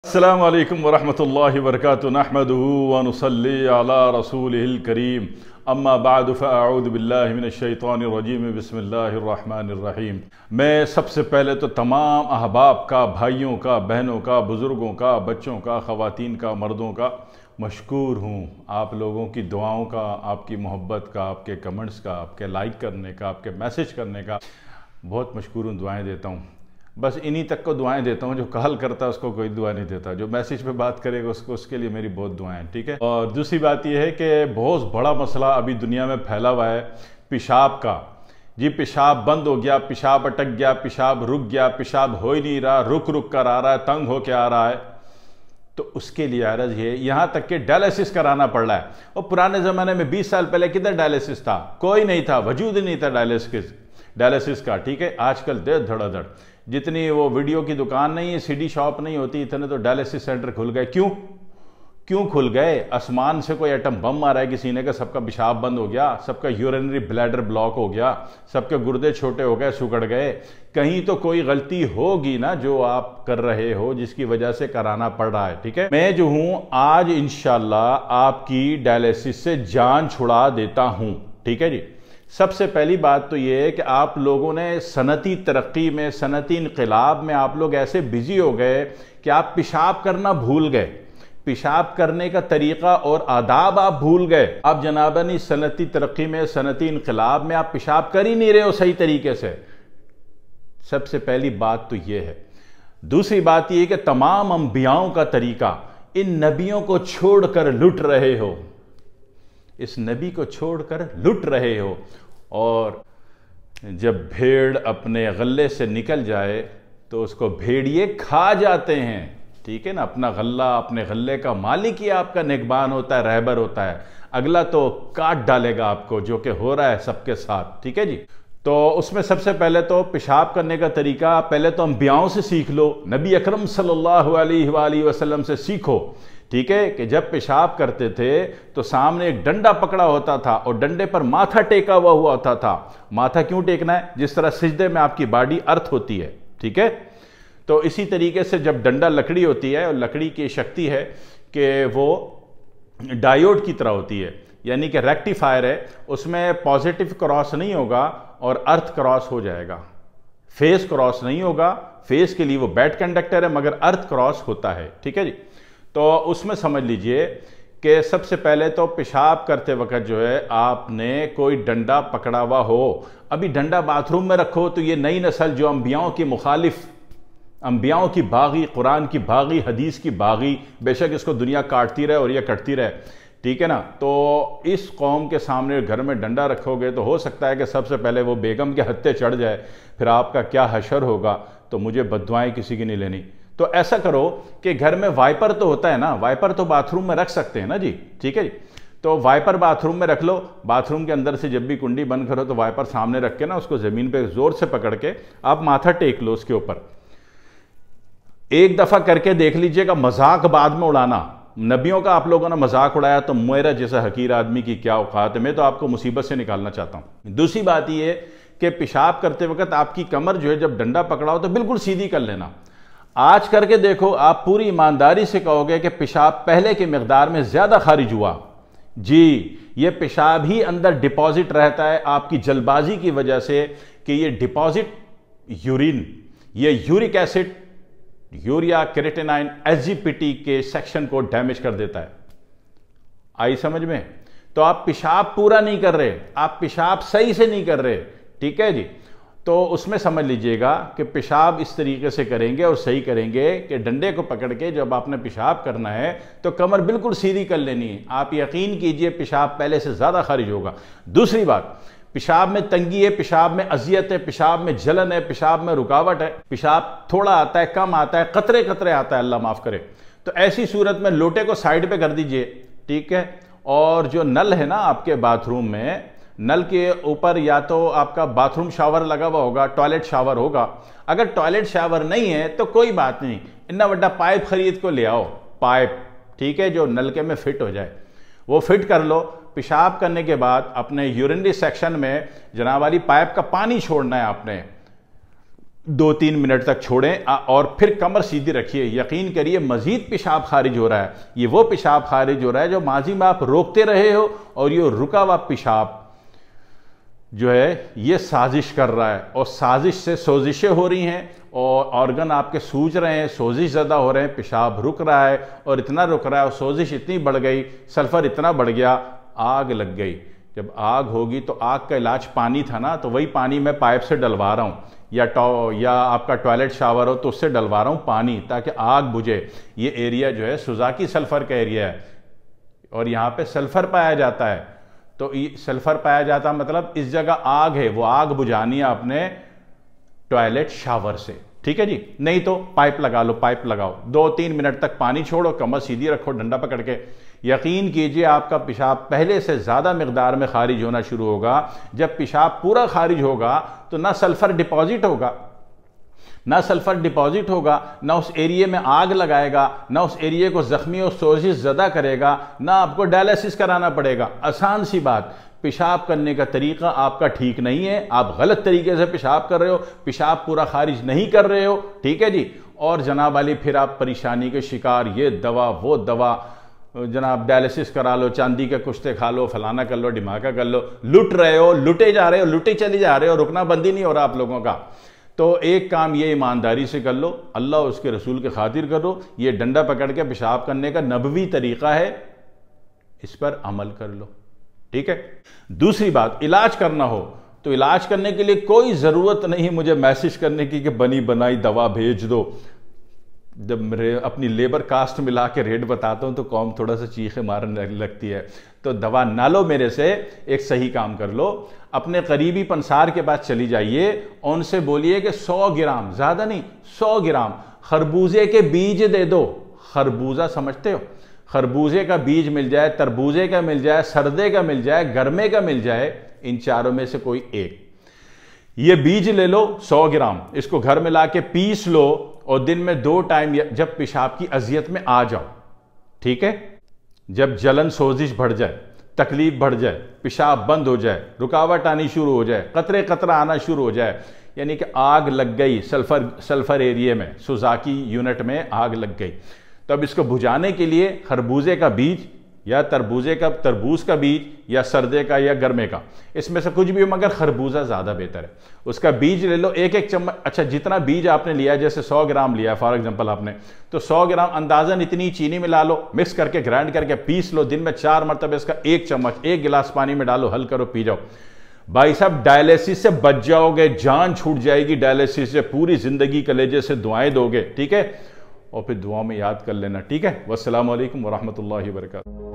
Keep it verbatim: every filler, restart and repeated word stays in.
अस्सलामु अलैकुम वरहमतुल्लाहि वबरकातुहू नहमदुहू व नुसल्ली अला रसूलिहिल करीम अम्मा बाद फ़अऊज़ु बिल्लाहि मिनश शैतानिर रजीम बिस्मिल्लाहिर रहमानिर रहीम। मैं सबसे पहले तो तमाम अहबाब का, भाइयों का, बहनों का, बुज़ुर्गों का, बच्चों का, ख़वातीन का, मर्दों का मशकूर हूँ। आप लोगों की दुआओं का, आपकी मोहब्बत का, आपके कमेंट्स का, आपके लाइक करने का, आपके मैसेज करने का बहुत मशकूर हूँ। दुआएँ देता हूँ, बस इन्हीं तक को दुआएं देता हूँ। जो कॉल करता है उसको कोई दुआ नहीं देता, जो मैसेज पे बात करेगा उसको, उसके लिए मेरी बहुत दुआएं हैं, ठीक है। और दूसरी बात यह है कि बहुत बड़ा मसला अभी दुनिया में फैला हुआ है पेशाब का। जी पेशाब बंद हो गया, पेशाब अटक गया, पेशाब रुक गया, पेशाब हो ही नहीं रहा, रुक रुक कर आ रहा है, तंग होके आ रहा है। तो उसके लिए अर्ज है, यहाँ तक कि डायलिसिस कराना पड़ रहा है। और पुराने ज़माने में बीस साल पहले किधर डायलिसिस था? कोई नहीं था, वजूद ही नहीं था डायलिसिस डायलिसिस का, ठीक है। आजकल दे धड़ाधड़ जितनी वो वीडियो की दुकान नहीं है, सीडी शॉप नहीं होती, इतने तो डायलिसिस सेंटर खुल गए। क्यों क्यों खुल गए? आसमान से कोई एटम बम मारा है किसी ने, का सबका पेशाब बंद हो गया, सबका यूरिनरी ब्लैडर ब्लॉक हो गया, सबके गुर्दे छोटे हो गए, सुकड़ गए। कहीं तो कोई गलती होगी ना जो आप कर रहे हो, जिसकी वजह से कराना पड़ रहा है, ठीक है। मैं जो हूं आज इंशाल्लाह आपकी डायलिसिस से जान छुड़ा देता हूं, ठीक है जी। सबसे पहली बात तो ये है कि आप लोगों ने सनती तरक्की में, सनती इनकलाब में आप लोग ऐसे बिजी हो गए कि आप पेशाब करना भूल गए। पेशाब करने का तरीका और आदाब आप भूल गए। आप जनाबनी सनती तरक्की में, सनती इनकलाब में आप पेशाब कर ही नहीं रहे हो सही तरीके से। सबसे पहली बात तो ये है। दूसरी बात यह कि तमाम अंबियाओं का तरीका, इन नबियों को छोड़कर लुट रहे हो, इस नबी को छोड़कर लुट रहे हो। और जब भेड़ अपने गल्ले से निकल जाए तो उसको भेड़िए खा जाते हैं, ठीक है ना। अपना गल्ला, अपने गल्ले का मालिक ही आपका निगहबान होता है, रहबर होता है। अगला तो काट डालेगा आपको, जो कि हो रहा है सबके साथ, ठीक है जी। तो उसमें सबसे पहले तो पेशाब करने का तरीका पहले तो अंबियाओं से सीख लो, नबी अकरम सल्लल्लाहु अलैहि वसल्लम से सीखो, ठीक है। कि जब पेशाब करते थे तो सामने एक डंडा पकड़ा होता था और डंडे पर माथा टेका हुआ हुआ होता था। माथा क्यों टेकना है? जिस तरह सिजदे में आपकी बॉडी अर्थ होती है, ठीक है। तो इसी तरीके से जब डंडा लकड़ी होती है, और लकड़ी की शक्ति है कि वो डायोड की तरह होती है, यानी कि रेक्टिफायर है, उसमें पॉजिटिव क्रॉस नहीं होगा और अर्थ क्रॉस हो जाएगा। फेस क्रॉस नहीं होगा, फेस के लिए वो बैड कंडक्टर है, मगर अर्थ क्रॉस होता है, ठीक है जी। तो उसमें समझ लीजिए कि सबसे पहले तो पेशाब करते वक्त जो है आपने कोई डंडा पकड़ा हुआ हो। अभी डंडा बाथरूम में रखो तो ये नई नस्ल जो अंबियाओं की मुखालिफ, अंबियाओं की बागी, कुरान की बागी, हदीस की बागी, बेशक इसको दुनिया काटती रहे और ये कटती रहे, ठीक है ना। तो इस कौम के सामने घर में डंडा रखोगे तो हो सकता है कि सबसे पहले वो बेगम के हत्थे चढ़ जाए, फिर आपका क्या हशर होगा। तो मुझे बद्दुआएं किसी की नहीं लेनी। तो ऐसा करो कि घर में वाइपर तो होता है ना, वाइपर तो बाथरूम में रख सकते हैं ना जी, ठीक है जी। तो वाइपर बाथरूम में रख लो। बाथरूम के अंदर से जब भी कुंडी बंद करो तो वाइपर सामने रख के ना उसको जमीन पे जोर से पकड़ के आप माथा टेक लो उसके ऊपर। एक दफा करके देख लीजिएगा, मजाक बाद में उड़ाना। नबियों का आप लोगों ने मजाक उड़ाया तो मेरा जैसा हकीर आदमी की क्या औकात है। मैं तो आपको मुसीबत से निकालना चाहता हूं। दूसरी बात यह है कि पेशाब करते वक्त आपकी कमर जो है, जब डंडा पकड़ा हो तो बिल्कुल सीधी कर लेना। आज करके देखो, आप पूरी ईमानदारी से कहोगे कि पेशाब पहले के मिकदार में ज्यादा खारिज हुआ। जी, ये पेशाब ही अंदर डिपॉजिट रहता है आपकी जल्दबाजी की वजह से, कि ये डिपॉजिट यूरिन, ये uric acid, urea, creatinine, SGPT के सेक्शन को डैमेज कर देता है। आई समझ में? तो आप पेशाब पूरा नहीं कर रहे, आप पेशाब सही से नहीं कर रहे, ठीक है जी। तो उसमें समझ लीजिएगा कि पेशाब इस तरीके से करेंगे और सही करेंगे कि डंडे को पकड़ के जब आपने पेशाब करना है तो कमर बिल्कुल सीधी कर लेनी है। आप यकीन कीजिए पेशाब पहले से ज़्यादा खारिज होगा। दूसरी बात, पेशाब में तंगी है, पेशाब में अजियत है, पेशाब में जलन है, पेशाब में रुकावट है, पेशाब थोड़ा आता है, कम आता है, कतरे कतरे आता है, अल्लाह माफ़ करे। तो ऐसी सूरत में लोटे को साइड पर कर दीजिए, ठीक है। और जो नल है ना आपके बाथरूम में, नल के ऊपर या तो आपका बाथरूम शावर लगा हुआ होगा, टॉयलेट शावर होगा। अगर टॉयलेट शावर नहीं है तो कोई बात नहीं, इतना बड़ा पाइप खरीद को ले आओ, पाइप, ठीक है, जो नलके में फिट हो जाए, वो फिट कर लो। पेशाब करने के बाद अपने यूरिनरी सेक्शन में जनाब वाली पाइप का पानी छोड़ना है आपने। दो तीन मिनट तक छोड़ें और फिर कमर सीधी रखिए। यकीन करिए मज़ीद पेशाब खारिज हो रहा है। ये वो पेशाब खारिज हो रहा है जो माजी में आप रोकते रहे हो, और ये रुका हुआ पेशाब जो है ये साजिश कर रहा है, और साजिश से सोजिशें हो रही हैं और ऑर्गन आपके सूज रहे हैं, सोजिश ज़्यादा हो रहे हैं, पेशाब रुक रहा है, और इतना रुक रहा है और सोजिश इतनी बढ़ गई, सल्फ़र इतना बढ़ गया, आग लग गई। जब आग होगी तो आग का इलाज पानी था ना, तो वही पानी मैं पाइप से डलवा रहा हूँ, या टॉ या आपका टॉयलेट शावर हो तो उससे डलवा रहा हूँ पानी, ताकि आग बुझे। ये एरिया जो है सुजाकी सल्फ़र का एरिया है, और यहाँ पे सल्फ़र पाया जाता है। तो सल्फ़र पाया जाता मतलब इस जगह आग है, वो आग बुझानी है अपने टॉयलेट शावर से, ठीक है जी। नहीं तो पाइप लगा लो, पाइप लगाओ, दो तीन मिनट तक पानी छोड़ो, कमर सीधी रखो डंडा पकड़ के। यकीन कीजिए आपका पेशाब पहले से ज़्यादा मिकदार में खारिज होना शुरू होगा। जब पेशाब पूरा खारिज होगा तो ना सल्फ़र डिपॉजिट होगा, ना सल्फ़र डिपॉजिट होगा, ना उस एरिए में आग लगाएगा, ना उस एरिए को ज़ख्मी और सोजिश ज़दा करेगा, ना आपको डायलिसिस कराना पड़ेगा। आसान सी बात। पेशाब करने का तरीका आपका ठीक नहीं है, आप गलत तरीके से पेशाब कर रहे हो, पेशाब पूरा खारिज नहीं कर रहे हो, ठीक है जी। और जनाब वाली फिर आप परेशानी के शिकार, ये दवा वो दवा, जनाब डायलिसिस करा लो, चांदी के कुश्ते खा लो, फलाना कर लो, ढिमाका कर लो, लुट रहे हो, लुटे जा रहे हो, लुटे चले जा रहे हो, रुकना बंदी नहीं हो रहा आप लोगों का। तो एक काम ये ईमानदारी से कर लो, अल्लाह उसके रसूल के खातिर करो। ये डंडा पकड़ के पेशाब करने का नबवी तरीका है, इस पर अमल कर लो, ठीक है। दूसरी बात, इलाज करना हो तो इलाज करने के लिए कोई ज़रूरत नहीं मुझे मैसेज करने की कि बनी बनाई दवा भेज दो। जब मेरे अपनी लेबर कास्ट मिला के रेट बताता हूँ तो कौम थोड़ा सा चीखें मारने लगती है। तो दवा ना लो मेरे से, एक सही काम कर लो, अपने करीबी पंसार के पास चली जाइए, उनसे बोलिए कि सौ ग्राम, ज़्यादा नहीं, सौ ग्राम खरबूजे के बीज दे दो। खरबूजा समझते हो? खरबूजे का बीज मिल जाए, तरबूजे का मिल जाए, सर्दे का मिल जाए, गर्मे का मिल जाए, इन चारों में से कोई एक। ये बीज ले लो सौ ग्राम, इसको घर में ला के पीस लो, और दिन में दो टाइम जब पेशाब की अजियत में आ जाओ, ठीक है, जब जलन सोजिश बढ़ जाए, तकलीफ बढ़ जाए, पेशाब बंद हो जाए, रुकावट आनी शुरू हो जाए, कतरे कतरा आना शुरू हो जाए, यानी कि आग लग गई सल्फर सल्फर एरिया में, सुजाकी यूनिट में आग लग गई, तो अब इसको बुझाने के लिए खरबूजे का बीज या तरबूजे का तरबूज का बीज या सर्दे का या गर्मे का, इसमें से कुछ भी हो, मगर खरबूजा ज़्यादा बेहतर है। उसका बीज ले लो, एक एक चम्मच, अच्छा जितना बीज आपने लिया, जैसे सौ ग्राम लिया फॉर एग्जांपल आपने, तो सौ ग्राम अंदाजन इतनी चीनी मिला लो, मिक्स करके ग्राइंड करके पीस लो, दिन में चार मरतबे इसका एक चम्मच एक गिलास पानी में डालो, हल करो, पी जाओ। भाई साहब डायलिसिस से बच जाओगे, जान छूट जाएगी डायलिसिस से, पूरी ज़िंदगी कलेजे से दुआएं दोगे, ठीक है। और फिर दुआ में याद कर लेना, ठीक है। वस्सलामु अलैकुम वरहमतुल्लाहि वबरकातुहू।